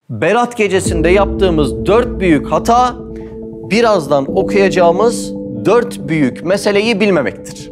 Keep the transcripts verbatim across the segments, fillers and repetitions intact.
Berat gecesinde yaptığımız dört büyük hata, birazdan okuyacağımız dört büyük meseleyi bilmemektir.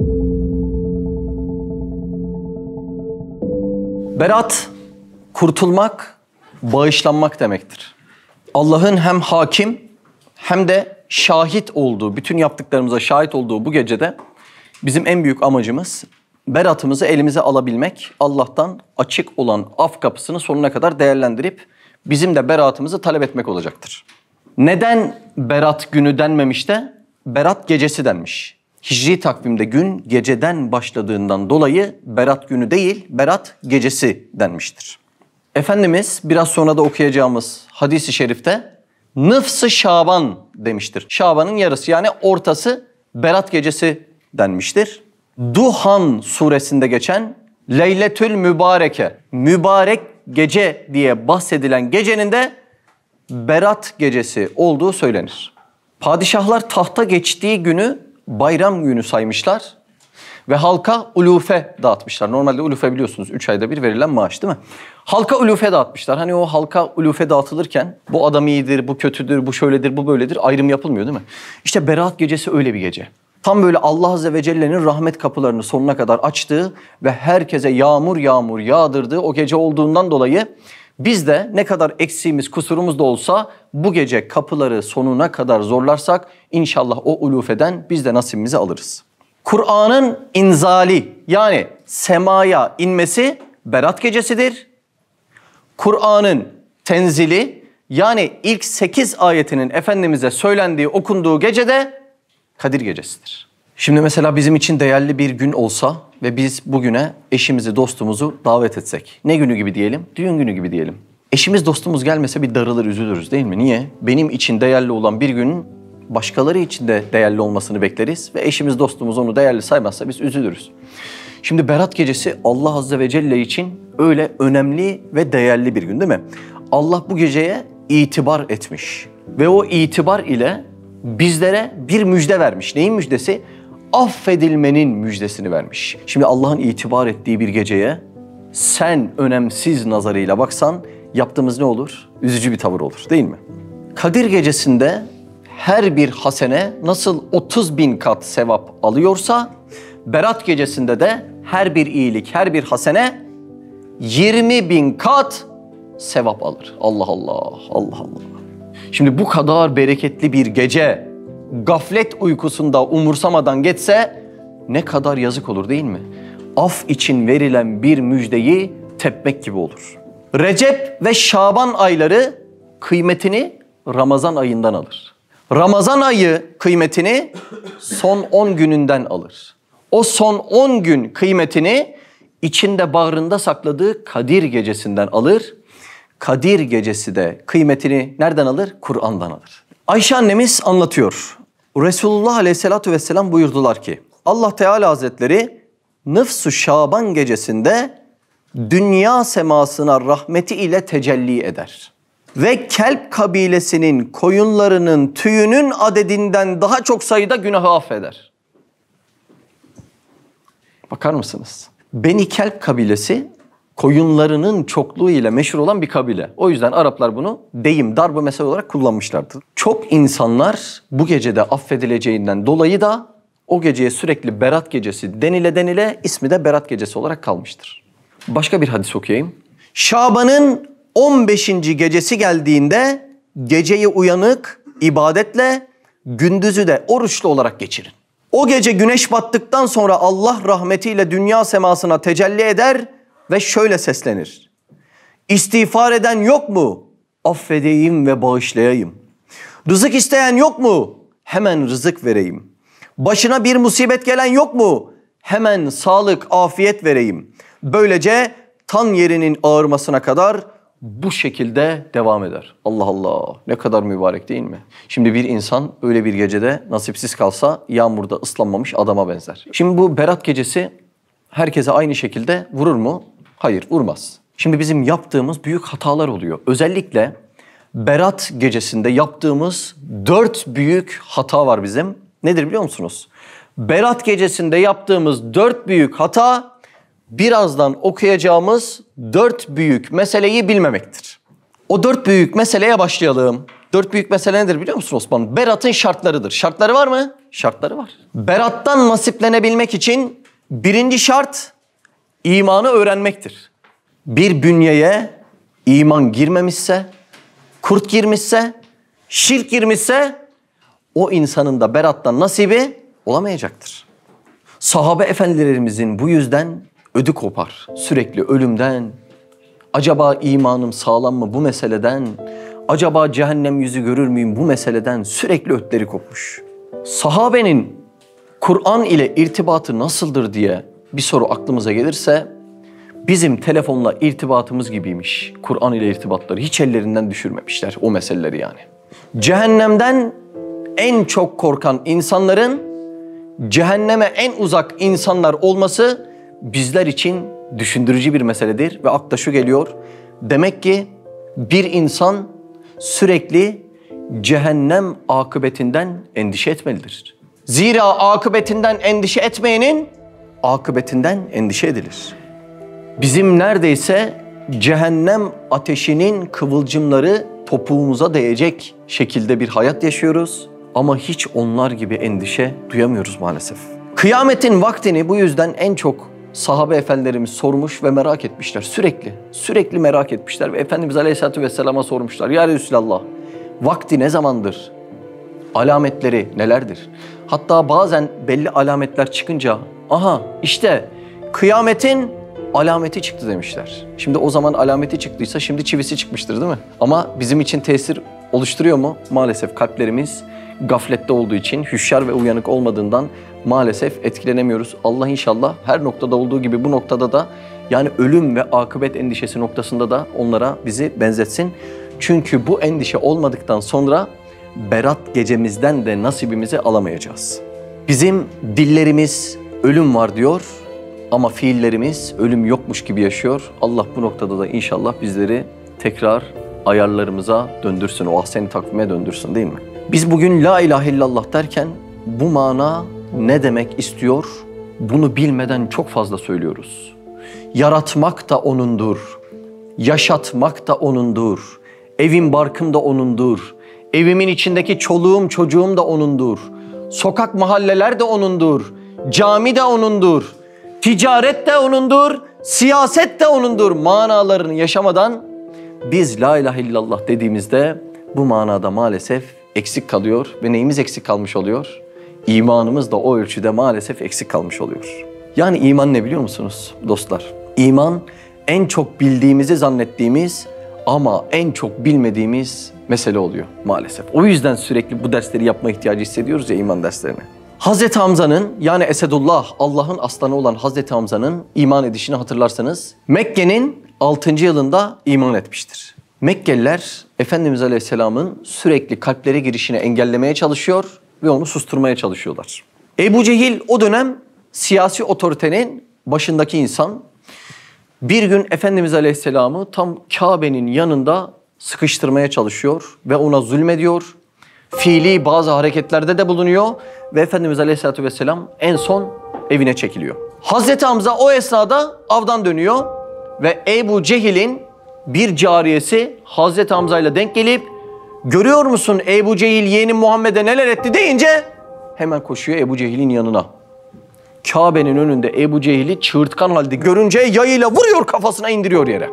Berat, kurtulmak, bağışlanmak demektir. Allah'ın hem hakim hem de şahit olduğu, bütün yaptıklarımıza şahit olduğu bu gecede bizim en büyük amacımız beratımızı elimize alabilmek, Allah'tan açık olan af kapısını sonuna kadar değerlendirip bizim de beratımızı talep etmek olacaktır. Neden berat günü denmemiş de berat gecesi denmiş? Hicri takvimde gün geceden başladığından dolayı berat günü değil, berat gecesi denmiştir. Efendimiz biraz sonra da okuyacağımız hadis-i şerifte nıfs-ı Şaban demiştir. Şaban'ın yarısı, yani ortası berat gecesi denmiştir. Duhan suresinde geçen Leyletül Mübareke, mübarek gece diye bahsedilen gecenin de berat gecesi olduğu söylenir. Padişahlar tahta geçtiği günü bayram günü saymışlar ve halka ulufe dağıtmışlar. Normalde ulufe biliyorsunuz üç ayda bir verilen maaş değil mi? Halka ulufe dağıtmışlar. Hani o halka ulufe dağıtılırken bu adam iyidir, bu kötüdür, bu şöyledir, bu böyledir ayrım yapılmıyor değil mi? İşte berat gecesi öyle bir gece. Tam böyle Allah Azze ve Celle'nin rahmet kapılarını sonuna kadar açtığı ve herkese yağmur yağmur yağdırdığı o gece olduğundan dolayı biz de ne kadar eksiğimiz, kusurumuz da olsa bu gece kapıları sonuna kadar zorlarsak inşallah o ulufeden biz de nasibimizi alırız. Kur'an'ın inzali, yani semaya inmesi berat gecesidir. Kur'an'ın tenzili, yani ilk sekiz ayetinin Efendimiz'e söylendiği, okunduğu gecede Kadir gecesidir. Şimdi mesela bizim için değerli bir gün olsa ve biz bugüne eşimizi, dostumuzu davet etsek. Ne günü gibi diyelim? Düğün günü gibi diyelim. Eşimiz, dostumuz gelmese bir darılır, üzülürüz değil mi? Niye? Benim için değerli olan bir günün başkaları için de değerli olmasını bekleriz ve eşimiz, dostumuz onu değerli saymazsa biz üzülürüz. Şimdi berat gecesi Allah Azze ve Celle için öyle önemli ve değerli bir gün değil mi? Allah bu geceye itibar etmiş ve o itibar ile bizlere bir müjde vermiş. Neyin müjdesi? Affedilmenin müjdesini vermiş. Şimdi Allah'ın itibar ettiği bir geceye sen önemsiz nazarıyla baksan yaptığımız ne olur? Üzücü bir tavır olur değil mi? Kadir gecesinde her bir hasene nasıl otuz bin kat sevap alıyorsa berat gecesinde de her bir iyilik, her bir hasene yirmi bin kat sevap alır. Allah Allah, Allah Allah. Şimdi bu kadar bereketli bir gece gaflet uykusunda umursamadan geçse ne kadar yazık olur değil mi? Af için verilen bir müjdeyi tepmek gibi olur. Recep ve Şaban ayları kıymetini Ramazan ayından alır. Ramazan ayı kıymetini son on gününden alır. O son on gün kıymetini içinde bağrında sakladığı Kadir gecesinden alır. Kadir gecesi de kıymetini nereden alır? Kur'an'dan alır. Ayşe annemiz anlatıyor. Resulullah Aleyhisselatü Vesselam buyurdular ki Allah Teala Hazretleri Nıfs-ı Şaban gecesinde dünya semasına rahmeti ile tecelli eder. Ve Kelp kabilesinin koyunlarının tüyünün adedinden daha çok sayıda günahı affeder. Bakar mısınız? Beni Kelp kabilesi koyunlarının çokluğu ile meşhur olan bir kabile. O yüzden Araplar bunu deyim, darbu mesel olarak kullanmışlardır. Çok insanlar bu gecede affedileceğinden dolayı da o geceye sürekli berat gecesi denile denile ismi de berat gecesi olarak kalmıştır. Başka bir hadis okuyayım. Şaban'ın on beşinci gecesi geldiğinde geceyi uyanık, ibadetle, gündüzü de oruçlu olarak geçirin. O gece güneş battıktan sonra Allah rahmetiyle dünya semasına tecelli eder ve şöyle seslenir. İstiğfar eden yok mu? Affedeyim ve bağışlayayım. Rızık isteyen yok mu? Hemen rızık vereyim. Başına bir musibet gelen yok mu? Hemen sağlık, afiyet vereyim. Böylece tan yerinin ağırmasına kadar bu şekilde devam eder. Allah Allah, ne kadar mübarek değil mi? Şimdi bir insan öyle bir gecede nasipsiz kalsa yağmurda ıslanmamış adama benzer. Şimdi bu berat gecesi herkese aynı şekilde vurur mu? Hayır, vurmaz. Şimdi bizim yaptığımız büyük hatalar oluyor. Özellikle berat gecesinde yaptığımız dört büyük hata var bizim. Nedir biliyor musunuz? Berat gecesinde yaptığımız dört büyük hata birazdan okuyacağımız dört büyük meseleyi bilmemektir. O dört büyük meseleye başlayalım. Dört büyük mesele nedir biliyor musun Osman? Berat'ın şartlarıdır. Şartları var mı? Şartları var. Berat'tan nasiplenebilmek için birinci şart imanı öğrenmektir. Bir bünyeye iman girmemişse, kurt girmişse, şirk girmişse o insanın da Berat'tan nasibi olamayacaktır. Sahabe efendilerimizin bu yüzden ödü kopar. Sürekli ölümden, acaba imanım sağlam mı bu meseleden, acaba cehennem yüzü görür müyüm bu meseleden sürekli ötleri kopmuş. Sahabenin Kur'an ile irtibatı nasıldır diye bir soru aklımıza gelirse bizim telefonla irtibatımız gibiymiş. Kur'an ile irtibatları hiç ellerinden düşürmemişler o meseleleri yani. Cehennemden en çok korkan insanların cehenneme en uzak insanlar olması bizler için düşündürücü bir meseledir ve akla şu geliyor. Demek ki bir insan sürekli cehennem akıbetinden endişe etmelidir. Zira akıbetinden endişe etmeyenin akıbetinden endişe edilir. Bizim neredeyse cehennem ateşinin kıvılcımları topuğumuza değecek şekilde bir hayat yaşıyoruz. Ama hiç onlar gibi endişe duyamıyoruz maalesef. Kıyametin vaktini bu yüzden en çok sahabe efendilerimiz sormuş ve merak etmişler. Sürekli, sürekli merak etmişler ve Efendimiz Aleyhisselatü Vesselam'a sormuşlar. Ya Resulallah, vakti ne zamandır? Alametleri nelerdir? Hatta bazen belli alametler çıkınca, aha işte kıyametin alameti çıktı demişler. Şimdi o zaman alameti çıktıysa şimdi çivisi çıkmıştır değil mi? Ama bizim için tesir oluşturuyor mu? Maalesef kalplerimiz gaflette olduğu için, hüşyar ve uyanık olmadığından maalesef etkilenemiyoruz. Allah inşallah her noktada olduğu gibi bu noktada da yani ölüm ve akıbet endişesi noktasında da onlara bizi benzetsin. Çünkü bu endişe olmadıktan sonra Berat gecemizden de nasibimizi alamayacağız. Bizim dillerimiz ölüm var diyor ama fiillerimiz ölüm yokmuş gibi yaşıyor. Allah bu noktada da inşallah bizleri tekrar ayarlarımıza döndürsün, o ahsen-i takvime döndürsün değil mi? Biz bugün la ilahe illallah derken bu mana ne demek istiyor? Bunu bilmeden çok fazla söylüyoruz. Yaratmak da O'nundur, yaşatmak da O'nundur, evim barkım da O'nundur, evimin içindeki çoluğum çocuğum da O'nundur, sokak mahalleler de O'nundur, cami de O'nundur, ticaret de O'nundur, siyaset de O'nundur manalarını yaşamadan biz la ilahe illallah dediğimizde bu manada maalesef eksik kalıyor ve neyimiz eksik kalmış oluyor? İmanımız da o ölçüde maalesef eksik kalmış oluyor. Yani iman ne biliyor musunuz dostlar? İman en çok bildiğimizi zannettiğimiz ama en çok bilmediğimiz mesele oluyor maalesef. O yüzden sürekli bu dersleri yapma ihtiyacı hissediyoruz ya iman derslerini. Hazreti Hamza'nın yani Esedullah Allah'ın aslanı olan Hazreti Hamza'nın iman edişini hatırlarsanız Mekke'nin altıncı yılında iman etmiştir. Mekkeliler Efendimiz Aleyhisselam'ın sürekli kalplere girişini engellemeye çalışıyor ve onu susturmaya çalışıyorlar. Ebu Cehil o dönem siyasi otoritenin başındaki insan. Bir gün Efendimiz Aleyhisselam'ı tam Kabe'nin yanında sıkıştırmaya çalışıyor ve ona zulmediyor. Fiili bazı hareketlerde de bulunuyor ve Efendimiz Aleyhisselatü Vesselam en son evine çekiliyor. Hazreti Hamza o esnada avdan dönüyor ve Ebu Cehil'in bir cariyesi Hazreti Hamza ile denk gelip görüyor musun Ebu Cehil yeğenim Muhammed'e neler etti deyince hemen koşuyor Ebu Cehil'in yanına. Kabe'nin önünde Ebu Cehil'i çığırtkan halde görünce yayıyla vuruyor kafasına indiriyor yere.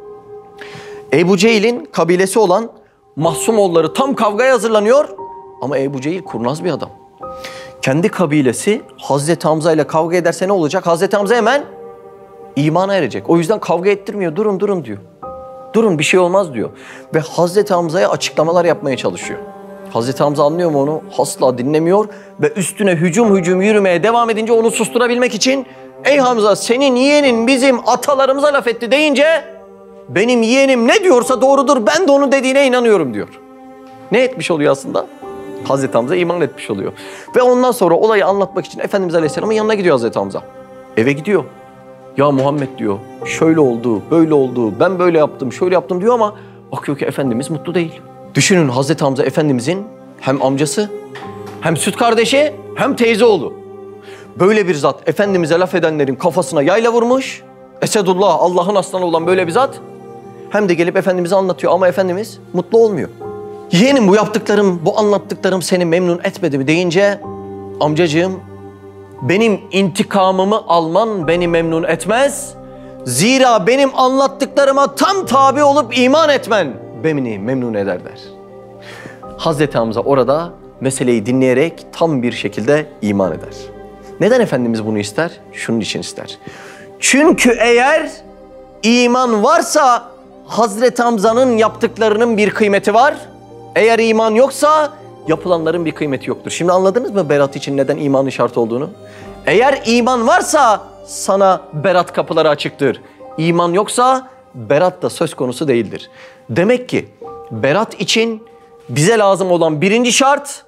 Ebu Cehil'in kabilesi olan Mahsumoğulları tam kavgaya hazırlanıyor ama Ebu Cehil kurnaz bir adam. Kendi kabilesi Hazreti Hamza ile kavga ederse ne olacak? Hazreti Hamza hemen imana erecek. O yüzden kavga ettirmiyor. Durun durun diyor. Durun bir şey olmaz diyor. Ve Hazreti Hamza'ya açıklamalar yapmaya çalışıyor. Hazreti Hamza anlıyor mu onu? Asla dinlemiyor ve üstüne hücum hücum yürümeye devam edince onu susturabilmek için ey Hamza senin yeğenin bizim atalarımıza laf etti deyince benim yeğenim ne diyorsa doğrudur ben de onun dediğine inanıyorum diyor. Ne etmiş oluyor aslında? Hazreti Hamza iman etmiş oluyor. Ve ondan sonra olayı anlatmak için Efendimiz Aleyhisselam'ın yanına gidiyor Hazreti Hamza. Eve gidiyor. Ya Muhammed diyor şöyle oldu, böyle oldu, ben böyle yaptım, şöyle yaptım diyor ama bakıyor ki Efendimiz mutlu değil. Düşünün Hazreti Hamza Efendimizin hem amcası, hem süt kardeşi, hem teyze oğlu. Böyle bir zat Efendimiz'e laf edenlerin kafasına yayla vurmuş. Esedullah Allah'ın aslanı olan böyle bir zat. hem de gelip Efendimiz'e anlatıyor ama Efendimiz mutlu olmuyor. Yeğenim bu yaptıklarım, bu anlattıklarım seni memnun etmedi mi deyince amcacığım benim intikamımı alman beni memnun etmez. Zira benim anlattıklarıma tam tabi olup iman etmen beni memnun eder der. Hazreti Hamza orada meseleyi dinleyerek tam bir şekilde iman eder. Neden Efendimiz bunu ister? Şunun için ister. Çünkü eğer iman varsa Hazreti Hamza'nın yaptıklarının bir kıymeti var. Eğer iman yoksa yapılanların bir kıymeti yoktur. Şimdi anladınız mı berat için neden imanın şart olduğunu? Eğer iman varsa sana berat kapıları açıktır. İman yoksa berat da söz konusu değildir. Demek ki berat için bize lazım olan birinci şart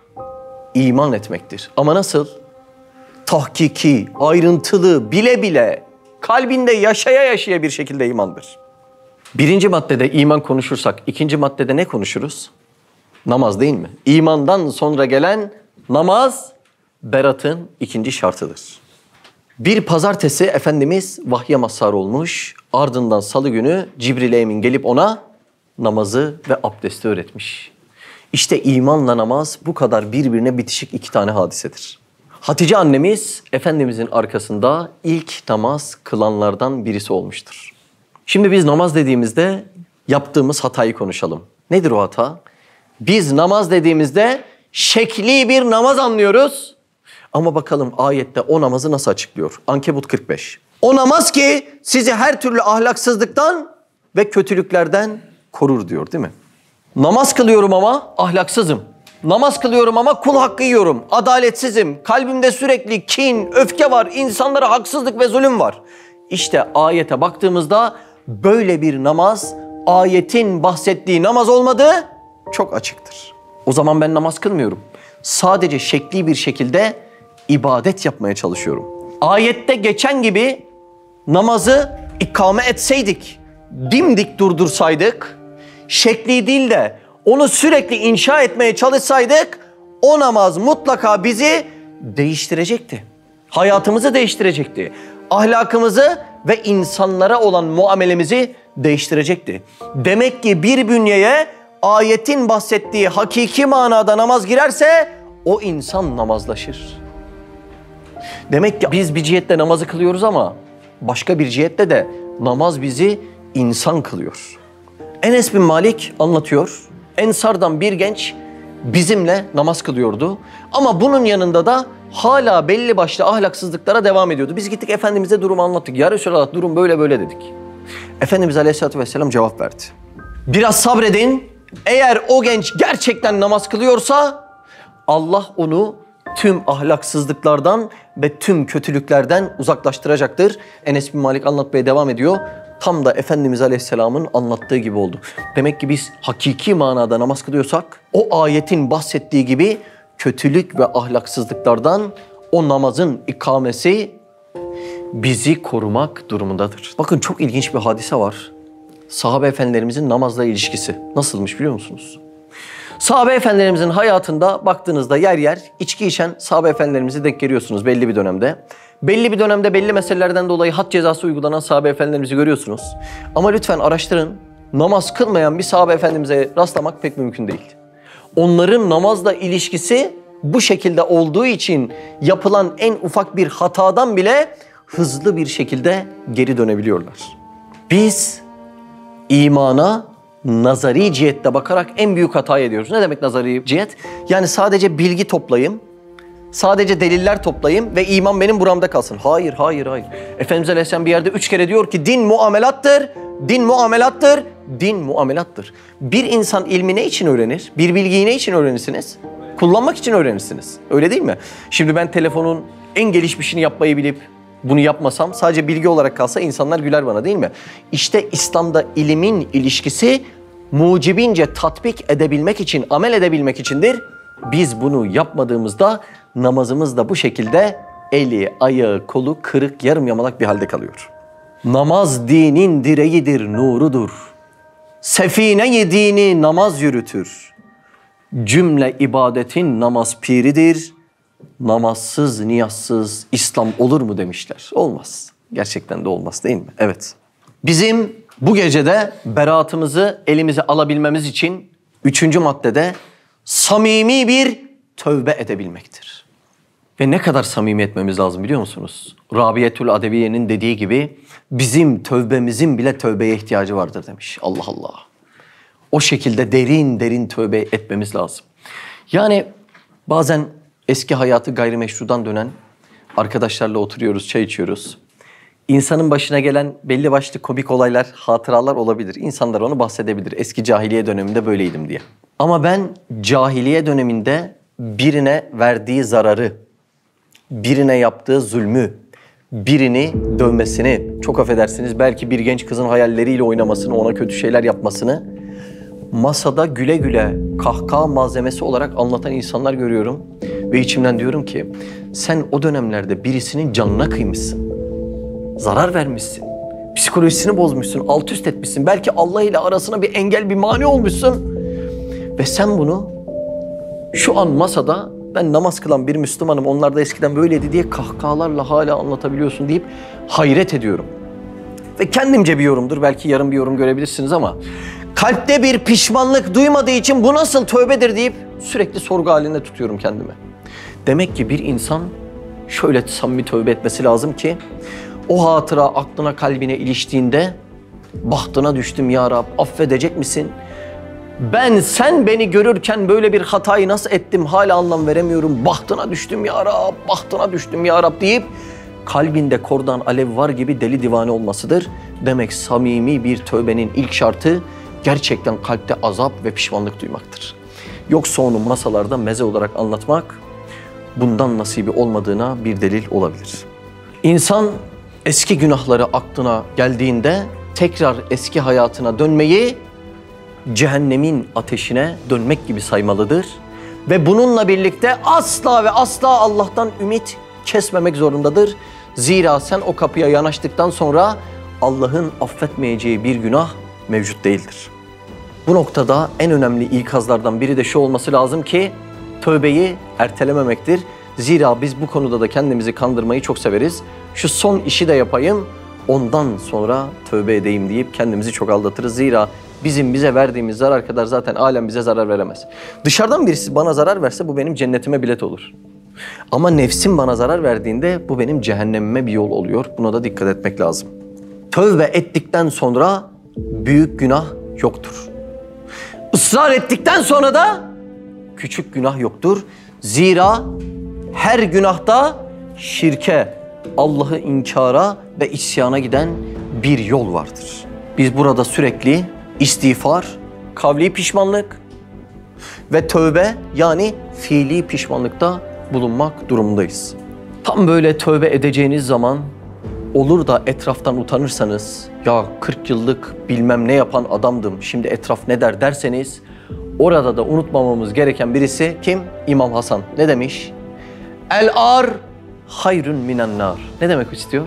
iman etmektir. Ama nasıl? Tahkiki, ayrıntılı, bile bile, kalbinde yaşaya yaşaya bir şekilde imandır. Birinci maddede iman konuşursak, ikinci maddede ne konuşuruz? Namaz değil mi? İmandan sonra gelen namaz, beratın ikinci şartıdır. Bir pazartesi Efendimiz vahye mazhar olmuş, ardından salı günü Cibril Emin gelip ona namazı ve abdesti öğretmiş. İşte imanla namaz bu kadar birbirine bitişik iki tane hadisedir. Hatice annemiz Efendimizin arkasında ilk namaz kılanlardan birisi olmuştur. Şimdi biz namaz dediğimizde yaptığımız hatayı konuşalım. Nedir o hata? Biz namaz dediğimizde şekli bir namaz anlıyoruz. Ama bakalım ayette o namazı nasıl açıklıyor? Ankebut kırk beş. O namaz ki sizi her türlü ahlaksızlıktan ve kötülüklerden korur diyor değil mi? Namaz kılıyorum ama ahlaksızım. Namaz kılıyorum ama kul hakkı yiyorum. Adaletsizim. Kalbimde sürekli kin, öfke var. İnsanlara haksızlık ve zulüm var. İşte ayete baktığımızda böyle bir namaz ayetin bahsettiği namaz olmadığı çok açıktır. O zaman ben namaz kılmıyorum. Sadece şekli bir şekilde ibadet yapmaya çalışıyorum. Ayette geçen gibi namazı ikame etseydik, dimdik durdursaydık, şekli değil de onu sürekli inşa etmeye çalışsaydık, o namaz mutlaka bizi değiştirecekti. Hayatımızı değiştirecekti. Ahlakımızı ve insanlara olan muamelemizi değiştirecekti. Demek ki bir bünyeye ayetin bahsettiği hakiki manada namaz girerse o insan namazlaşır. Demek ki biz bir cihette namazı kılıyoruz ama başka bir cihette de namaz bizi insan kılıyor. Enes bin Malik anlatıyor. Ensardan bir genç bizimle namaz kılıyordu. Ama bunun yanında da hala belli başlı ahlaksızlıklara devam ediyordu. Biz gittik Efendimiz'e durumu anlattık. Ya Resulallah durum böyle böyle dedik. Efendimiz Aleyhisselatü Vesselam cevap verdi. Biraz sabredin. Eğer o genç gerçekten namaz kılıyorsa Allah onu tüm ahlaksızlıklardan ve tüm kötülüklerden uzaklaştıracaktır. Enes bin Malik anlatmaya devam ediyor. Tam da Efendimiz Aleyhisselam'ın anlattığı gibi oldu. Demek ki biz hakiki manada namaz kılıyorsak o ayetin bahsettiği gibi kötülük ve ahlaksızlıklardan o namazın ikamesi bizi korumak durumundadır. Bakın çok ilginç bir hadise var. Sahabe efendilerimizin namazla ilişkisi nasılmış biliyor musunuz? Sahabe efendilerimizin hayatında baktığınızda yer yer içki içen sahabe efendilerimizi denk geliyorsunuz belli bir dönemde. Belli bir dönemde belli meselelerden dolayı had cezası uygulanan sahabe efendilerimizi görüyorsunuz. Ama lütfen araştırın, namaz kılmayan bir sahabe efendimize rastlamak pek mümkün değil. Onların namazla ilişkisi bu şekilde olduğu için yapılan en ufak bir hatadan bile hızlı bir şekilde geri dönebiliyorlar. Biz imana nazari cihette bakarak en büyük hatayı ediyoruz. Ne demek nazari cihet? Yani sadece bilgi toplayayım, sadece deliller toplayayım ve iman benim buramda kalsın. Hayır, hayır, hayır. Efendimiz Aleyhisselam bir yerde üç kere diyor ki din muamelattır, din muamelattır, din muamelattır. Bir insan ilmi ne için öğrenir? Bir bilgiyi ne için öğrenirsiniz? Kullanmak için öğrenirsiniz. Öyle değil mi? Şimdi ben telefonun en gelişmişini yapmayı bilip bunu yapmasam, sadece bilgi olarak kalsa insanlar güler bana değil mi? İşte İslam'da ilimin ilişkisi mucibince tatbik edebilmek için, amel edebilmek içindir. Biz bunu yapmadığımızda namazımız da bu şekilde eli, ayağı, kolu kırık, yarım yamalak bir halde kalıyor. Namaz dinin direğidir, nurudur. Sefine-i dini namaz yürütür. Cümle ibadetin namaz piridir. Namazsız, niyazsız İslam olur mu demişler. Olmaz. Gerçekten de olmaz değil mi? Evet. Bizim Bu gecede beraatımızı elimize alabilmemiz için üçüncü maddede samimi bir tövbe edebilmektir. Ve ne kadar samimi etmemiz lazım biliyor musunuz? Rabiyetül Adeviye'nin dediği gibi bizim tövbemizin bile tövbeye ihtiyacı vardır demiş. Allah Allah. O şekilde derin derin tövbe etmemiz lazım. Yani bazen eski hayatı gayrimeşrudan dönen arkadaşlarla oturuyoruz, çay içiyoruz. İnsanın başına gelen belli başlı komik olaylar, hatıralar olabilir. İnsanlar onu bahsedebilir. Eski cahiliye döneminde böyleydim diye. Ama ben cahiliye döneminde birine verdiği zararı, birine yaptığı zulmü, birini dövmesini, çok affedersiniz belki bir genç kızın hayalleriyle oynamasını, ona kötü şeyler yapmasını masada güle güle kahkaha malzemesi olarak anlatan insanlar görüyorum. Ve içimden diyorum ki sen o dönemlerde birisinin canına kıymışsın. Zarar vermişsin. Psikolojisini bozmuşsun, alt üst etmişsin. Belki Allah ile arasına bir engel, bir mani olmuşsun. Ve sen bunu şu an masada ben namaz kılan bir Müslümanım, onlar da eskiden böyleydi diye kahkahalarla hala anlatabiliyorsun deyip hayret ediyorum. Ve kendimce bir yorumdur. Belki yarın bir yorum görebilirsiniz ama kalpte bir pişmanlık duymadığı için bu nasıl tövbedir deyip sürekli sorgu halinde tutuyorum kendimi. Demek ki bir insan şöyle samimi tövbe etmesi lazım ki o hatıra aklına kalbine iliştiğinde bahtına düştüm ya Rab, affedecek misin? Ben sen beni görürken böyle bir hatayı nasıl ettim hala anlam veremiyorum. Bahtına düştüm ya Rab, bahtına düştüm ya Rab deyip kalbinde kordan alev var gibi deli divane olmasıdır. Demek samimi bir tövbenin ilk şartı gerçekten kalpte azap ve pişmanlık duymaktır. Yoksa onu masalarda meze olarak anlatmak bundan nasibi olmadığına bir delil olabilir. İnsan eski günahları aklına geldiğinde tekrar eski hayatına dönmeyi cehennemin ateşine dönmek gibi saymalıdır. Ve bununla birlikte asla ve asla Allah'tan ümit kesmemek zorundadır. Zira sen o kapıya yanaştıktan sonra Allah'ın affetmeyeceği bir günah mevcut değildir. Bu noktada en önemli ikazlardan biri de şu olması lazım ki tövbeyi ertelememektir. Zira biz bu konuda da kendimizi kandırmayı çok severiz. Şu son işi de yapayım, ondan sonra tövbe edeyim deyip kendimizi çok aldatırız. Zira bizim bize verdiğimiz zarar kadar zaten alem bize zarar veremez. Dışarıdan birisi bana zarar verse bu benim cennetime bilet olur. Ama nefsim bana zarar verdiğinde bu benim cehennemime bir yol oluyor. Buna da dikkat etmek lazım. Tövbe ettikten sonra büyük günah yoktur. Israr ettikten sonra da küçük günah yoktur. Zira her günahta şirke, Allah'ı inkara ve isyana giden bir yol vardır. Biz burada sürekli istiğfar, kavli pişmanlık ve tövbe yani fiili pişmanlıkta bulunmak durumundayız. Tam böyle tövbe edeceğiniz zaman olur da etraftan utanırsanız, ya kırk yıllık bilmem ne yapan adamdım, şimdi etraf ne der derseniz, orada da unutmamamız gereken birisi kim? İmam Hasan. Ne demiş? El-ar hayrun minen nar. Ne demek istiyor?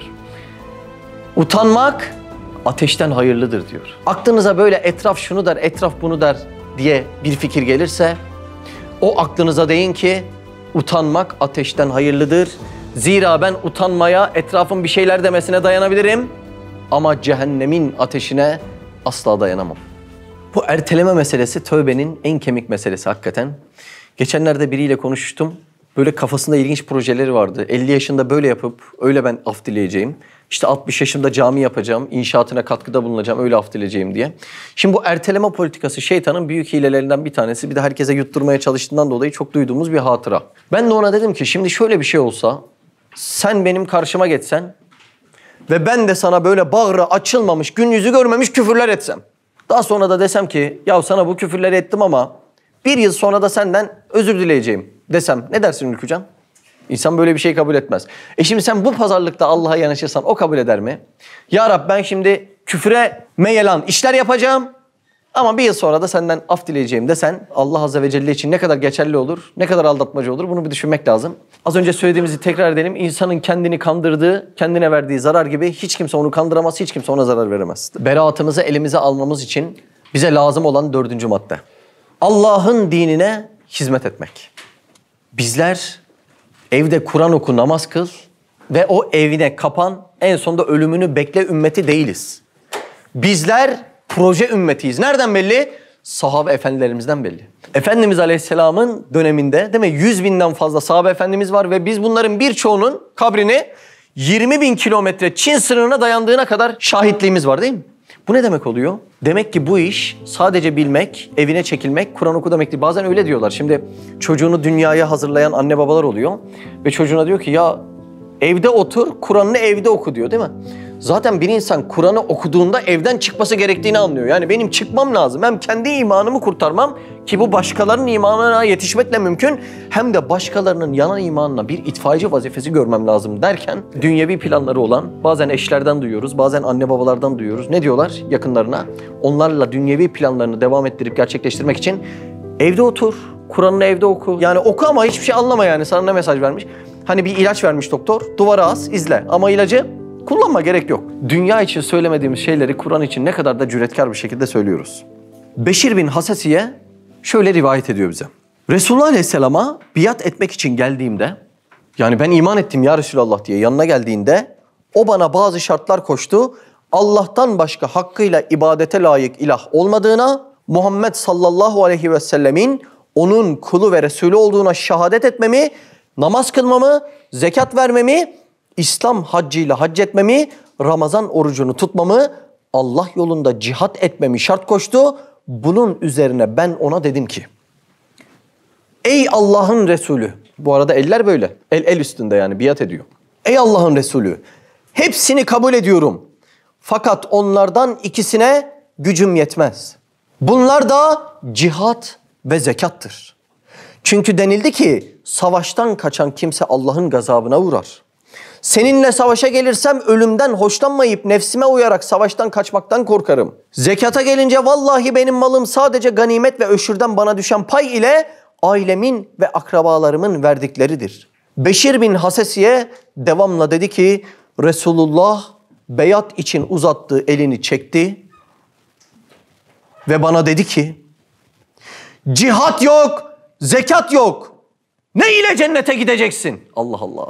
Utanmak ateşten hayırlıdır diyor. Aklınıza böyle etraf şunu der, etraf bunu der diye bir fikir gelirse o aklınıza deyin ki utanmak ateşten hayırlıdır. Zira ben utanmaya, etrafın bir şeyler demesine dayanabilirim ama cehennemin ateşine asla dayanamam. Bu erteleme meselesi tövbenin en kemik meselesi hakikaten. Geçenlerde biriyle konuştum. Böyle kafasında ilginç projeleri vardı. elli yaşında böyle yapıp öyle ben af dileyeceğim. İşte altmış yaşımda cami yapacağım, inşaatına katkıda bulunacağım, öyle af dileyeceğim diye. Şimdi bu erteleme politikası şeytanın büyük hilelerinden bir tanesi. Bir de herkese yutturmaya çalıştığından dolayı çok duyduğumuz bir hatıra. Ben de ona dedim ki şimdi şöyle bir şey olsa, sen benim karşıma geçsen ve ben de sana böyle bağrı açılmamış, gün yüzü görmemiş küfürler etsem. Daha sonra da desem ki ya sana bu küfürleri ettim ama bir yıl sonra da senden özür dileyeceğim desem ne dersin Ülkücan? İnsan böyle bir şey kabul etmez. E şimdi sen bu pazarlıkta Allah'a yanaşırsan o kabul eder mi? Ya Rab ben şimdi küfre meyelan işler yapacağım ama bir yıl sonra da senden af dileyeceğim desen Allah Azze ve Celle için ne kadar geçerli olur, ne kadar aldatmacı olur bunu bir düşünmek lazım. Az önce söylediğimizi tekrar edelim. İnsanın kendini kandırdığı, kendine verdiği zarar gibi hiç kimse onu kandıramaz, hiç kimse ona zarar veremez. Beraatımızı elimize almamız için bize lazım olan dördüncü madde. Allah'ın dinine hizmet etmek. Bizler evde Kur'an oku, namaz kıl ve o evine kapan, en sonunda ölümünü bekle ümmeti değiliz. Bizler proje ümmetiyiz. Nereden belli? Sahabe efendilerimizden belli. Efendimiz Aleyhisselam'ın döneminde değil mi? yüz binden fazla sahabe efendimiz var ve biz bunların birçoğunun kabrini yirmi bin kilometre Çin sınırına dayandığına kadar şahitliğimiz var değil mi? Bu ne demek oluyor? Demek ki bu iş sadece bilmek, evine çekilmek, Kur'an oku demek değil. Bazen öyle diyorlar. Şimdi çocuğunu dünyaya hazırlayan anne babalar oluyor ve çocuğuna diyor ki ya evde otur, Kur'an'ını evde oku diyor değil mi? Zaten bir insan Kur'an'ı okuduğunda evden çıkması gerektiğini anlıyor. Yani benim çıkmam lazım. Hem kendi imanımı kurtarmam ki bu başkalarının imanına yetişmekle mümkün. Hem de başkalarının yanan imanına bir itfaiyeci vazifesi görmem lazım derken dünyevi planları olan bazen eşlerden duyuyoruz, bazen anne babalardan duyuyoruz. Ne diyorlar yakınlarına? Onlarla dünyevi planlarını devam ettirip gerçekleştirmek için evde otur, Kur'an'ını evde oku. Yani oku ama hiçbir şey anlama yani. Sana ne mesaj vermiş? Hani bir ilaç vermiş doktor, duvara as, izle ama ilacı kullanma, gerek yok. Dünya için söylemediğimiz şeyleri Kur'an için ne kadar da cüretkar bir şekilde söylüyoruz. Beşir bin Hasesiye şöyle rivayet ediyor bize. Resulullah Aleyhisselam'a biat etmek için geldiğimde, yani ben iman ettim ya Resulallah diye yanına geldiğinde o bana bazı şartlar koştu. Allah'tan başka hakkıyla ibadete layık ilah olmadığına, Muhammed sallallahu aleyhi ve sellemin onun kulu ve Resulü olduğuna şehadet etmemi, namaz kılmamı, zekat vermemi, İslam haccıyla hac etmemi, Ramazan orucunu tutmamı, Allah yolunda cihat etmemi şart koştu. Bunun üzerine ben ona dedim ki, ey Allah'ın Resulü, bu arada eller böyle, el el üstünde yani biat ediyor. Ey Allah'ın Resulü, hepsini kabul ediyorum. Fakat onlardan ikisine gücüm yetmez. Bunlar da cihat ve zekattır. Çünkü denildi ki savaştan kaçan kimse Allah'ın gazabına uğrar. Seninle savaşa gelirsem ölümden hoşlanmayıp nefsime uyarak savaştan kaçmaktan korkarım. Zekata gelince vallahi benim malım sadece ganimet ve öşürden bana düşen pay ile ailemin ve akrabalarımın verdikleridir. Beşir bin Hasesiye devamla dedi ki Resulullah beyat için uzattığı elini çekti ve bana dedi ki cihat yok, zekat yok. Ne ile cennete gideceksin? Allah Allah.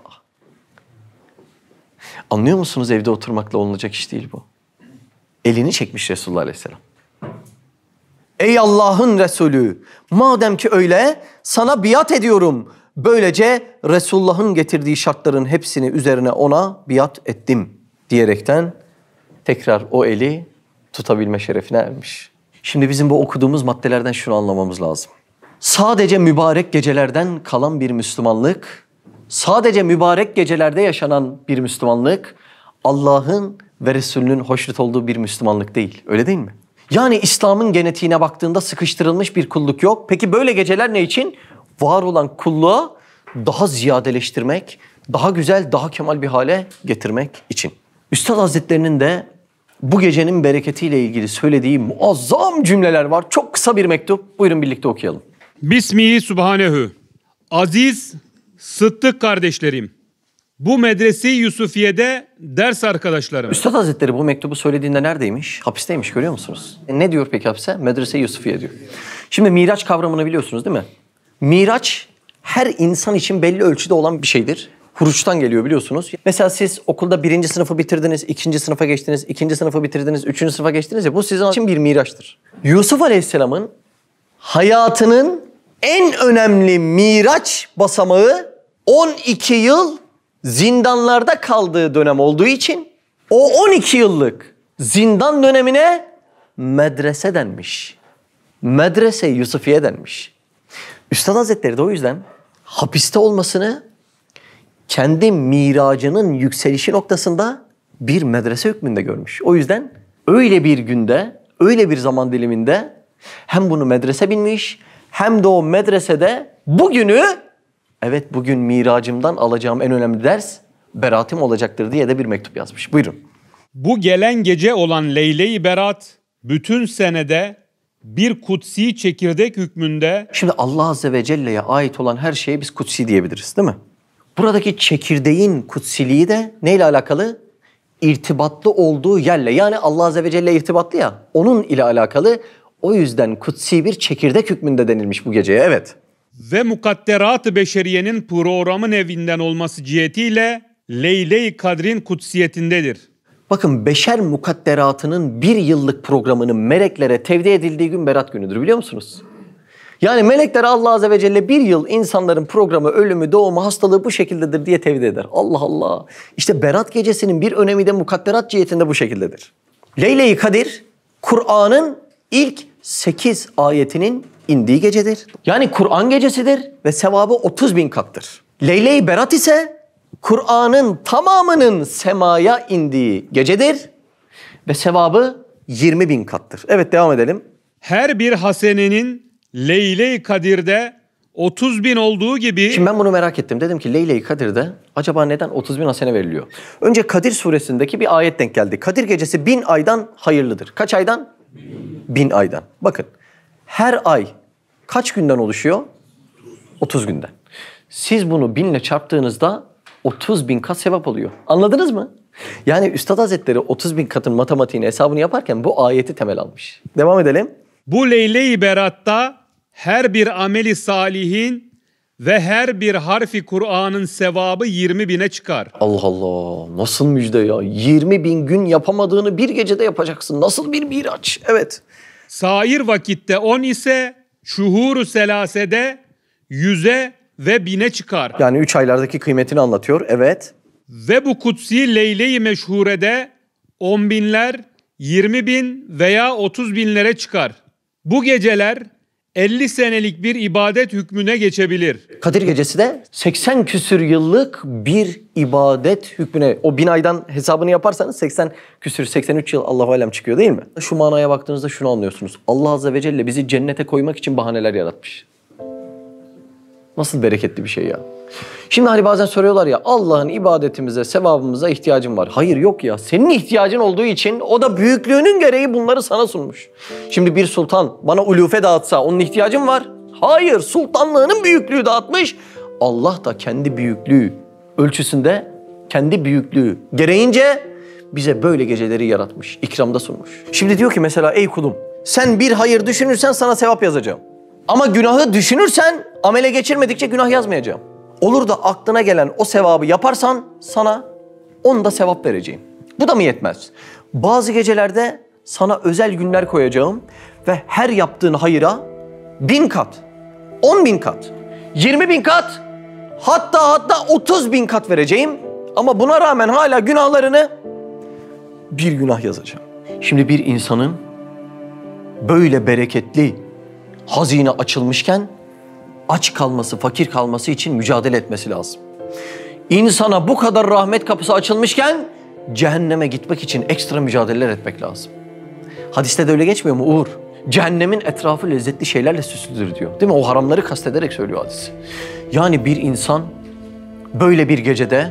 Anlıyor musunuz? Evde oturmakla olunacak iş değil bu. Elini çekmiş Resulullah Aleyhisselam. Ey Allah'ın Resulü, madem ki öyle sana biat ediyorum. Böylece Resulullah'ın getirdiği şartların hepsini üzerine ona biat ettim diyerekten tekrar o eli tutabilme şerefine ermiş. Şimdi bizim bu okuduğumuz maddelerden şunu anlamamız lazım. Sadece mübarek gecelerden kalan bir Müslümanlık, sadece mübarek gecelerde yaşanan bir Müslümanlık, Allah'ın ve Resulünün hoşnut olduğu bir Müslümanlık değil. Öyle değil mi? Yani İslam'ın genetiğine baktığında sıkıştırılmış bir kulluk yok. Peki böyle geceler ne için? Var olan kulluğa daha ziyadeleştirmek, daha güzel, daha kemal bir hale getirmek için. Üstad Hazretlerinin de bu gecenin bereketiyle ilgili söylediği muazzam cümleler var. Çok kısa bir mektup. Buyurun birlikte okuyalım. Bismihi Subhanehu. Aziz, Sıddık kardeşlerim. Bu medrese-i Yusufiye'de ders arkadaşlarım. Üstad Hazretleri bu mektubu söylediğinde neredeymiş? Hapisteymiş, görüyor musunuz? E ne diyor peki hapse? Medrese-i Yusufiye diyor. Şimdi Miraç kavramını biliyorsunuz değil mi? Miraç her insan için belli ölçüde olan bir şeydir. Huruçtan geliyor biliyorsunuz. Mesela siz okulda birinci sınıfı bitirdiniz, ikinci sınıfa geçtiniz, ikinci sınıfı bitirdiniz, üçüncü sınıfa geçtiniz ya, bu sizin için bir miraçtır. Yusuf Aleyhisselam'ın hayatının en önemli miraç basamağı on iki yıl zindanlarda kaldığı dönem olduğu için o on iki yıllık zindan dönemine medrese denmiş. Medrese-i Yusufiye denmiş. Üstad Hazretleri de o yüzden hapiste olmasını kendi miracının yükselişi noktasında bir medrese hükmünde görmüş. O yüzden öyle bir günde, öyle bir zaman diliminde hem bunu medrese bilmiş, hem de o medresede bugünü, evet bugün miracımdan alacağım en önemli ders beraatım olacaktır diye de bir mektup yazmış. Buyurun. Bu gelen gece olan Leyle-i Berat bütün senede bir kutsi çekirdek hükmünde. Şimdi Allah Azze ve Celle'ye ait olan her şeye biz kutsi diyebiliriz değil mi? Buradaki çekirdeğin kutsiliği de neyle alakalı? İrtibatlı olduğu yerle. Yani Allah Azze ve Celle irtibatlı ya, onun ile alakalı. O yüzden kutsi bir çekirdek hükmünde denilmiş bu geceye, evet. Ve mukadderat-ı beşeriyenin programı nevinden olması cihetiyle Leyle-i Kadr'in kutsiyetindedir. Bakın beşer mukadderatının bir yıllık programının meleklere tevdi edildiği gün Berat günüdür biliyor musunuz? Yani melekler Allah Azze ve Celle bir yıl insanların programı, ölümü, doğumu, hastalığı bu şekildedir diye tevdi eder. Allah Allah. İşte Berat gecesinin bir önemi de mukadderat cihetinde bu şekildedir. Leyle-i Kadir, Kur'an'ın ilk sekiz ayetinin indiği gecedir. Yani Kur'an gecesidir ve sevabı otuz bin kattır. Leyle-i Berat ise Kur'an'ın tamamının semaya indiği gecedir ve sevabı yirmi bin kattır. Evet, devam edelim. Her bir hasenenin Leyle-i Kadir'de otuz bin olduğu gibi... Şimdi ben bunu merak ettim. Dedim ki Leyle-i Kadir'de acaba neden otuz bin hasene veriliyor? Önce Kadir suresindeki bir ayet denk geldi. Kadir gecesi bin aydan hayırlıdır. Kaç aydan? Bin aydan. Bakın her ay kaç günden oluşuyor? otuz günden. Siz bunu binle çarptığınızda otuz bin kat sevap oluyor. Anladınız mı? Yani Üstad Hazretleri otuz bin katın matematiğini hesabını yaparken bu ayeti temel almış. Devam edelim. Bu Leyle-i Berat'ta her bir ameli salihin ve her bir harfi Kur'an'ın sevabı yirmi bine çıkar. Allah Allah, nasıl müjde ya? yirmi bin gün yapamadığını bir gecede yapacaksın. Nasıl bir miraç? Evet. Sair vakitte on ise şuhuru selasede yüze ve bine çıkar. Yani üç aylardaki kıymetini anlatıyor. Evet. Ve bu kutsi Leyle-i Meşhure'de on binler, yirmi bin veya otuz binlere çıkar. Bu geceler elli senelik bir ibadet hükmüne geçebilir. Kadir gecesi de seksen küsür yıllık bir ibadet hükmüne. O bin aydan hesabını yaparsanız seksen küsür, seksen üç yıl Allahu alem çıkıyor değil mi? Şu manaya baktığınızda şunu anlıyorsunuz. Allah Azze ve Celle bizi cennete koymak için bahaneler yaratmış. Nasıl bereketli bir şey ya. Şimdi hani bazen soruyorlar ya, Allah'ın ibadetimize, sevabımıza ihtiyacın var. Hayır, yok ya. Senin ihtiyacın olduğu için o da büyüklüğünün gereği bunları sana sunmuş. Şimdi bir sultan bana ulufe dağıtsa onun ihtiyacım var. Hayır, sultanlığının büyüklüğü dağıtmış. Allah da kendi büyüklüğü ölçüsünde, kendi büyüklüğü gereğince bize böyle geceleri yaratmış, ikramda sunmuş. Şimdi diyor ki mesela, ey kulum, sen bir hayır düşünürsen sana sevap yazacağım. Ama günahı düşünürsen amele geçirmedikçe günah yazmayacağım. Olur da aklına gelen o sevabı yaparsan sana onda sevap vereceğim. Bu da mı yetmez? Bazı gecelerde sana özel günler koyacağım ve her yaptığın hayıra bin kat, on bin kat, yirmi bin kat, hatta hatta otuz bin kat vereceğim. Ama buna rağmen hala günahlarını bir günah yazacağım. Şimdi bir insanın böyle bereketli hazine açılmışken aç kalması, fakir kalması için mücadele etmesi lazım. İnsana bu kadar rahmet kapısı açılmışken cehenneme gitmek için ekstra mücadeleler etmek lazım. Hadiste de öyle geçmiyor mu Uğur? Cehennemin etrafı lezzetli şeylerle süslüdür diyor. Değil mi? O haramları kastederek söylüyor hadis. Yani bir insan böyle bir gecede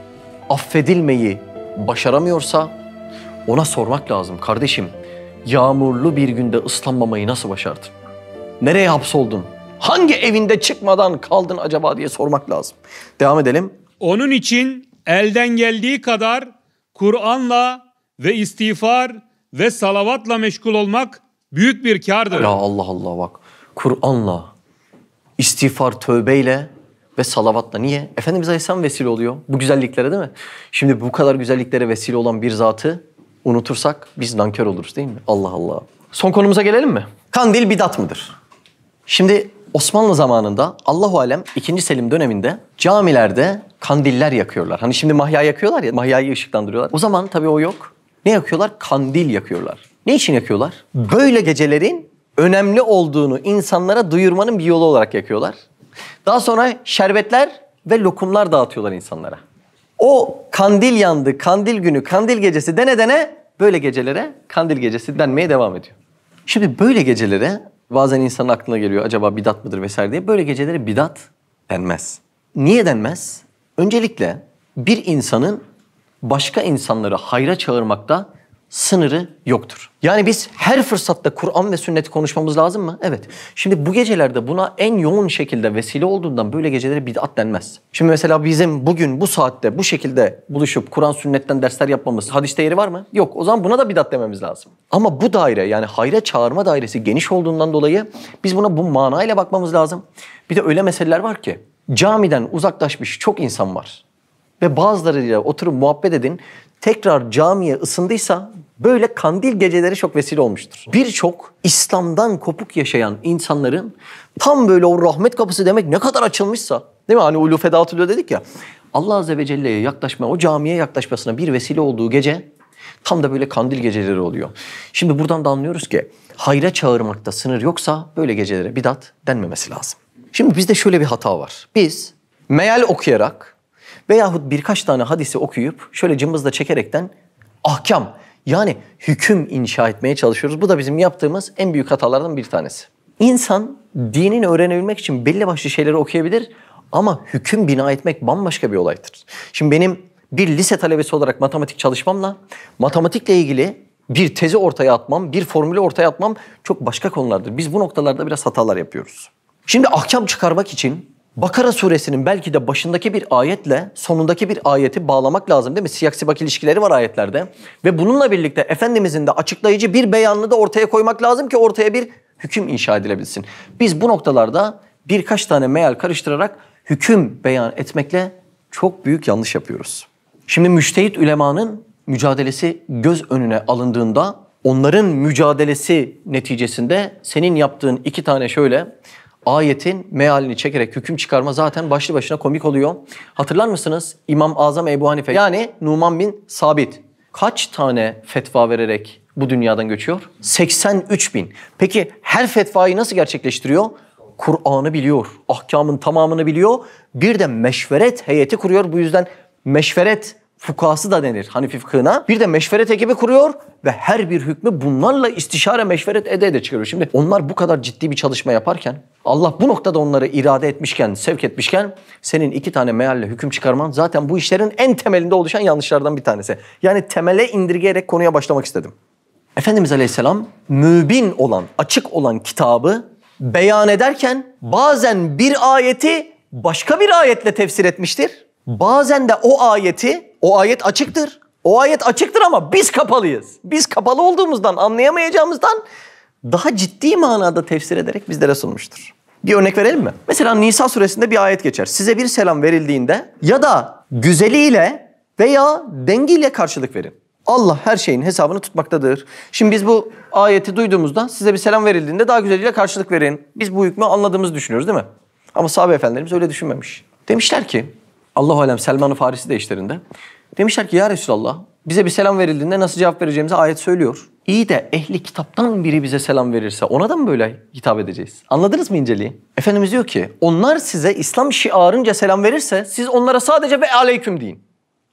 affedilmeyi başaramıyorsa ona sormak lazım. Kardeşim, yağmurlu bir günde ıslanmamayı nasıl başardın? Nereye hapsoldun? Hangi evinde çıkmadan kaldın acaba diye sormak lazım. Devam edelim. Onun için elden geldiği kadar Kur'an'la ve istiğfar ve salavatla meşgul olmak büyük bir kârdır. Ya Allah Allah bak. Kur'an'la, istiğfar, tövbeyle ve salavatla. Niye? Efendimiz Aleyhisselam vesile oluyor bu güzelliklere, değil mi? Şimdi bu kadar güzelliklere vesile olan bir zatı unutursak biz nankör oluruz değil mi? Allah Allah. Son konumuza gelelim mi? Kandil bidat mıdır? Şimdi Osmanlı zamanında Allahu alem ikinci. Selim döneminde camilerde kandiller yakıyorlar. Hani şimdi mahya yakıyorlar ya, mahyayı ışıklandırıyorlar. O zaman tabii o yok. Ne yakıyorlar? Kandil yakıyorlar. Ne için yakıyorlar? Böyle gecelerin önemli olduğunu insanlara duyurmanın bir yolu olarak yakıyorlar. Daha sonra şerbetler ve lokumlar dağıtıyorlar insanlara. O kandil yandı, kandil günü, kandil gecesi dene dene böyle gecelere kandil gecesi denmeye devam ediyor. Şimdi böyle gecelere bazen insanın aklına geliyor acaba bidat mıdır vesaire diye. Böyle gecelere bidat denmez. Niye denmez? Öncelikle bir insanın başka insanları hayra çağırmakta sınırı yoktur. Yani biz her fırsatta Kur'an ve sünneti konuşmamız lazım mı? Evet. Şimdi bu gecelerde buna en yoğun şekilde vesile olduğundan böyle gecelere bid'at denmez. Şimdi mesela bizim bugün bu saatte bu şekilde buluşup Kur'an sünnetten dersler yapmamız hadiste yeri var mı? Yok. O zaman buna da bid'at dememiz lazım. Ama bu daire, yani hayra çağırma dairesi geniş olduğundan dolayı biz buna bu manayla bakmamız lazım. Bir de öyle meseleler var ki camiden uzaklaşmış çok insan var. Ve bazılarıyla oturup muhabbet edin. tekrar camiye ısındıysa böyle kandil geceleri çok vesile olmuştur. Birçok İslam'dan kopuk yaşayan insanların tam böyle o rahmet kapısı demek ne kadar açılmışsa, değil mi? Hani ulu fedatülü dedik ya. Allah Azze ve Celle'ye yaklaşma, o camiye yaklaşmasına bir vesile olduğu gece tam da böyle kandil geceleri oluyor. Şimdi buradan da anlıyoruz ki hayra çağırmakta sınır yoksa böyle gecelere bidat denmemesi lazım. Şimdi bizde şöyle bir hata var. Biz meal okuyarak veyahut birkaç tane hadisi okuyup şöyle cımbızla çekerekten ahkam yani hüküm inşa etmeye çalışıyoruz. Bu da bizim yaptığımız en büyük hatalardan bir tanesi. İnsan dinini öğrenebilmek için belli başlı şeyleri okuyabilir ama hüküm bina etmek bambaşka bir olaydır. Şimdi benim bir lise talebesi olarak matematik çalışmamla matematikle ilgili bir tezi ortaya atmam, bir formülü ortaya atmam çok başka konulardır. Biz bu noktalarda biraz hatalar yapıyoruz. Şimdi ahkam çıkarmak için Bakara suresinin belki de başındaki bir ayetle sonundaki bir ayeti bağlamak lazım değil mi? Siyak sibak ilişkileri var ayetlerde. Ve bununla birlikte Efendimizin de açıklayıcı bir beyanını da ortaya koymak lazım ki ortaya bir hüküm inşa edilebilsin. Biz bu noktalarda birkaç tane meal karıştırarak hüküm beyan etmekle çok büyük yanlış yapıyoruz. Şimdi müştehit ulemanın mücadelesi göz önüne alındığında onların mücadelesi neticesinde senin yaptığın iki tane şöyle ayetin mealini çekerek hüküm çıkarma zaten başlı başına komik oluyor. Hatırlar mısınız? İmam Azam Ebu Hanife yani Numan bin Sabit kaç tane fetva vererek bu dünyadan göçüyor? seksen üç bin. Peki her fetvayı nasıl gerçekleştiriyor? Kur'an'ı biliyor, ahkamın tamamını biliyor. Bir de meşveret heyeti kuruyor. Bu yüzden meşveret fukahası da denir Hanefi fıkhına. Bir de meşveret ekibi kuruyor ve her bir hükmü bunlarla istişare meşveret ede ede çıkarıyor. Şimdi onlar bu kadar ciddi bir çalışma yaparken, Allah bu noktada onları irade etmişken, sevk etmişken senin iki tane mealle hüküm çıkarman zaten bu işlerin en temelinde oluşan yanlışlardan bir tanesi. Yani temele indirgeyerek konuya başlamak istedim. Efendimiz Aleyhisselam mübin olan, açık olan kitabı beyan ederken bazen bir ayeti başka bir ayetle tefsir etmiştir. Bazen de o ayeti, o ayet açıktır. O ayet açıktır ama biz kapalıyız. Biz kapalı olduğumuzdan, anlayamayacağımızdan daha ciddi manada tefsir ederek bizlere sunmuştur. Bir örnek verelim mi? Mesela Nisa suresinde bir ayet geçer. Size bir selam verildiğinde ya da güzeliyle veya dengiyle karşılık verin. Allah her şeyin hesabını tutmaktadır. Şimdi biz bu ayeti duyduğumuzda size bir selam verildiğinde daha güzeliyle karşılık verin. Biz bu hükmü anladığımızı düşünüyoruz değil mi? Ama sahabe efendilerimiz öyle düşünmemiş. Demişler ki Allahu alem Selman-ı Farisi de işlerinde. Demişler ki ya Resulallah bize bir selam verildiğinde nasıl cevap vereceğimizi ayet söylüyor. İyi de ehli kitaptan biri bize selam verirse ona da mı böyle hitap edeceğiz? Anladınız mı inceliği? Efendimiz diyor ki onlar size İslam şiarınca selam verirse siz onlara sadece ve aleyküm deyin.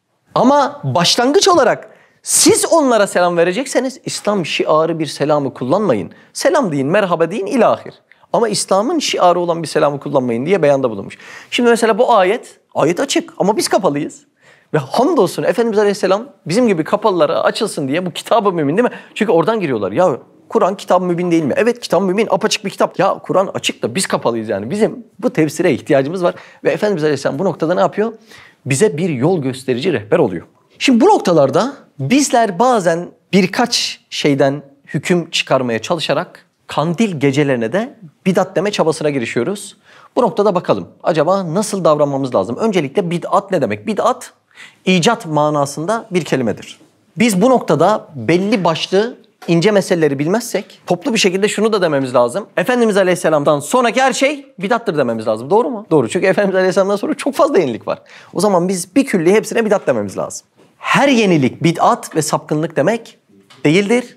Ama başlangıç olarak siz onlara selam verecekseniz İslam şiarı bir selamı kullanmayın. Selam deyin, merhaba deyin, ilahir. Ama İslam'ın şiarı olan bir selamı kullanmayın diye beyanda bulunmuş. Şimdi mesela bu ayet, ayet açık ama biz kapalıyız. Ve hamdolsun Efendimiz Aleyhisselam bizim gibi kapalılara açılsın diye bu kitab-ı mümin değil mi? Çünkü oradan giriyorlar. Ya Kur'an kitab-ı mümin değil mi? Evet kitab-ı mümin apaçık bir kitap. Ya Kur'an açık da biz kapalıyız yani. Bizim bu tefsire ihtiyacımız var. Ve Efendimiz Aleyhisselam bu noktada ne yapıyor? Bize bir yol gösterici rehber oluyor. Şimdi bu noktalarda bizler bazen birkaç şeyden hüküm çıkarmaya çalışarak kandil gecelerine de bidat deme çabasına girişiyoruz. Bu noktada bakalım acaba nasıl davranmamız lazım? Öncelikle bid'at ne demek? Bid'at icat manasında bir kelimedir. Biz bu noktada belli başlı ince meseleleri bilmezsek toplu bir şekilde şunu da dememiz lazım. Efendimiz Aleyhisselam'dan sonraki her şey bid'attır dememiz lazım. Doğru mu? Doğru. Çünkü Efendimiz Aleyhisselam'dan sonra çok fazla yenilik var. O zaman biz bir külli hepsine bid'at dememiz lazım. Her yenilik bid'at ve sapkınlık demek değildir.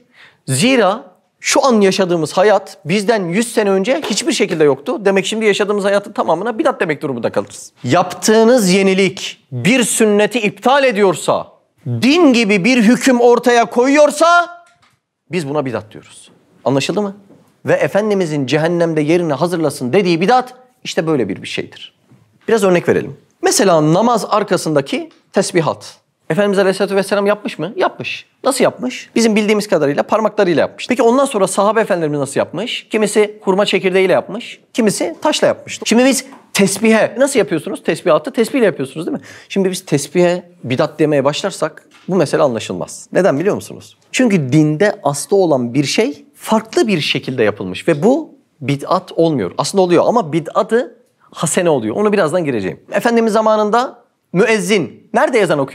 Zira şu an yaşadığımız hayat bizden yüz sene önce hiçbir şekilde yoktu. Demek şimdi yaşadığımız hayatın tamamına bidat demek durumunda kalırız. Yaptığınız yenilik bir sünneti iptal ediyorsa, din gibi bir hüküm ortaya koyuyorsa biz buna bidat diyoruz. Anlaşıldı mı? Ve Efendimizin cehennemde yerini hazırlasın dediği bidat işte böyle bir bir şeydir. Biraz örnek verelim. Mesela namaz arkasındaki tesbihat. Efendimiz Aleyhisselatü Vesselam yapmış mı? Yapmış. Nasıl yapmış? Bizim bildiğimiz kadarıyla parmaklarıyla yapmış. Peki ondan sonra sahabe efendilerimiz nasıl yapmış? Kimisi hurma çekirdeğiyle yapmış. Kimisi taşla yapmış. Şimdi biz tesbihe nasıl yapıyorsunuz? Tesbihatı tesbihle yapıyorsunuz değil mi? Şimdi biz tesbihe bidat demeye başlarsak bu mesele anlaşılmaz. Neden biliyor musunuz? Çünkü dinde aslı olan bir şey farklı bir şekilde yapılmış ve bu bid'at olmuyor. Aslında oluyor ama bid'atı hasene oluyor. Onu birazdan gireceğim. Efendimiz zamanında müezzin nerede ezan okuyor?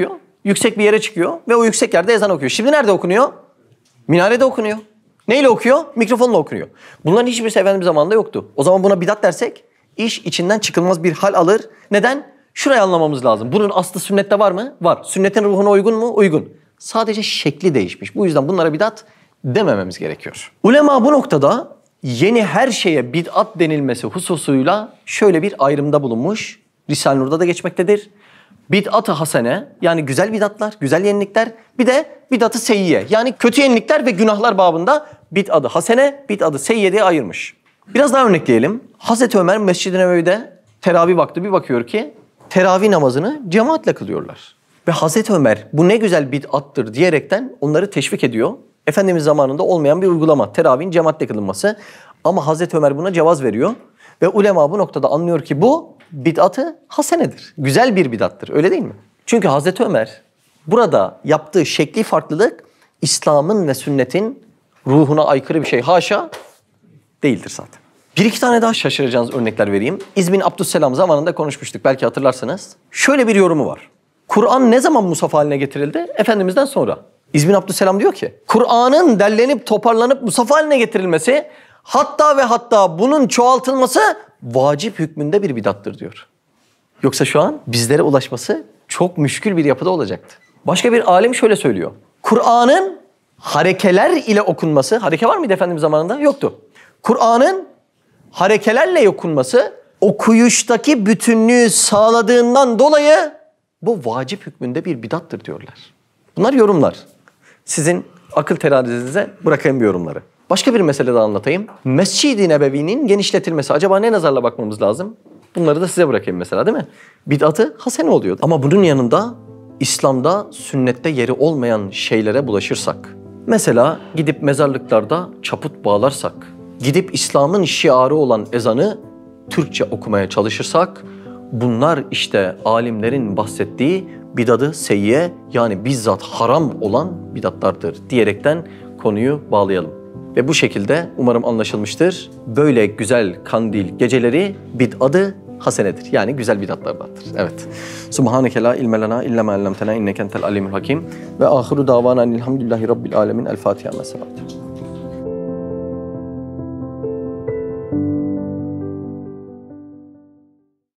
yüksek bir yere çıkıyor ve o yüksek yerde ezan okuyor. Şimdi nerede okunuyor? Minarede okunuyor. Neyle okuyor? Mikrofonla okunuyor. Bunların hiçbirisi Efendimiz zamanında yoktu. O zaman buna bidat dersek iş içinden çıkılmaz bir hal alır. Neden? Şurayı anlamamız lazım. Bunun aslı sünnette var mı? Var. Sünnetin ruhuna uygun mu? Uygun. Sadece şekli değişmiş. Bu yüzden bunlara bidat demememiz gerekiyor. Ulema bu noktada yeni her şeye bid'at denilmesi hususuyla şöyle bir ayrımda bulunmuş. Risale-i Nur'da da geçmektedir. Bid'at-ı hasene yani güzel bid'atlar, güzel yenilikler. Bir de bid'at-ı seyyiye yani kötü yenilikler ve günahlar babında bid'at-ı hasene, bid'at-ı seyyiye diye ayırmış. Biraz daha örnekleyelim. Hazreti Ömer Mescid-i Nebevi'de teravih vakti bir bakıyor ki teravih namazını cemaatle kılıyorlar. Ve Hazreti Ömer bu ne güzel bid'attır diyerekten onları teşvik ediyor. Efendimiz zamanında olmayan bir uygulama. Teravihin cemaatle kılınması. Ama Hazreti Ömer buna cevaz veriyor. Ve ulema bu noktada anlıyor ki bu bid'at-ı hasenedir. Güzel bir bid'attır. Öyle değil mi? Çünkü Hazreti Ömer burada yaptığı şekli farklılık İslam'ın ve sünnetin ruhuna aykırı bir şey. Haşa değildir zaten. Bir iki tane daha şaşıracağınız örnekler vereyim. İz bin Abdüsselam zamanında konuşmuştuk. Belki hatırlarsınız. Şöyle bir yorumu var. Kur'an ne zaman musaf haline getirildi? Efendimiz'den sonra. İz bin Abdüsselam diyor ki Kur'an'ın derlenip toparlanıp musaf haline getirilmesi hatta ve hatta bunun çoğaltılması vacip hükmünde bir bidattır diyor. Yoksa şu an bizlere ulaşması çok müşkül bir yapıda olacaktı. Başka bir alim şöyle söylüyor. Kur'an'ın harekeler ile okunması, hareke var mıydı Efendimiz zamanında? Yoktu. Kur'an'ın harekelerle okunması okuyuştaki bütünlüğü sağladığından dolayı bu vacip hükmünde bir bidattır diyorlar. Bunlar yorumlar. Sizin akıl terazinize bırakayım bu yorumları. Başka bir mesele daha anlatayım. Mescid-i Nebevi'nin genişletilmesi. Acaba ne nazarla bakmamız lazım? Bunları da size bırakayım mesela değil mi? Bid'atı hasene oluyor. Ama bunun yanında İslam'da, sünnette yeri olmayan şeylere bulaşırsak. Mesela gidip mezarlıklarda çaput bağlarsak, gidip İslam'ın şiarı olan ezanı Türkçe okumaya çalışırsak, bunlar işte alimlerin bahsettiği bid'at-ı seyyiye yani bizzat haram olan bid'atlardır diyerekten konuyu bağlayalım. Ve bu şekilde umarım anlaşılmıştır. Böyle güzel kandil geceleri bid'at-ı hasenedir. Yani güzel bid'atlardandır. Evet. Subhaneke la ilme lena illa ma allamtena inneke entel alimul hakim ve ahiru davana elhamdülillahi rabbil alamin. El Fatiha.